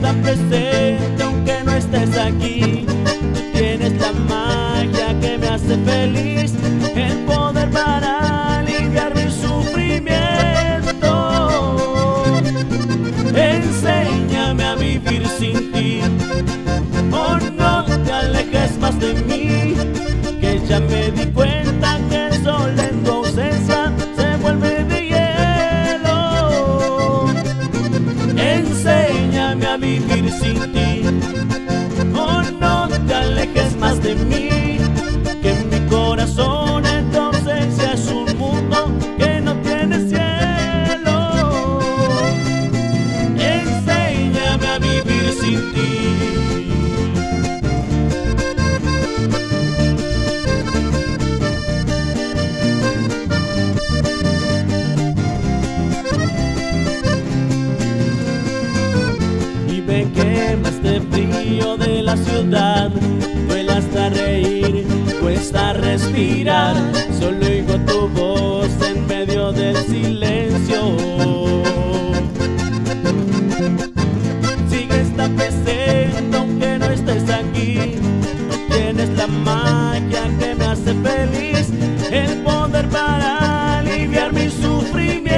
tan presente aunque no estés aquí. Tú tienes la magia que me hace feliz, el poder para aliviar mi sufrimiento. Enséñame a vivir sin ti, oh no te alejes más de mí, que ya me di cuenta que el sol en tu ausencia se vuelve de hielo. Enséñame a vivir sin ti, oh no te alejes más de mí, que mi corazón en tu ausencia es un mundo que no tiene cielo. Enséñame a vivir sin ti. Me quema este frío de la ciudad, duele hasta reír, cuesta respirar, solo oigo tu voz en medio del silencio. Sigues tan presente aunque no estés aquí, tú tienes la magia que me hace feliz, el poder para aliviar mi sufrimiento.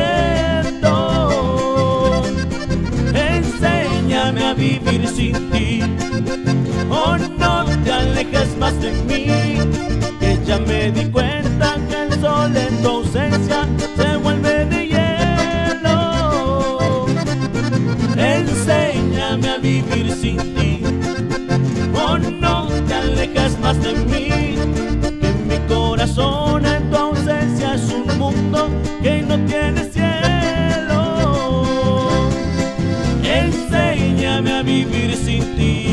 Enséñame a vivir sin ti, oh no te alejes más de mí, que ya me di cuenta que el sol en tu ausencia se vuelve de hielo. Enséñame a vivir sin ti, oh no te alejes más de mí, que mi corazón en tu ausencia es un mundo que no tiene cielo. Enséñame a vivir sin ti.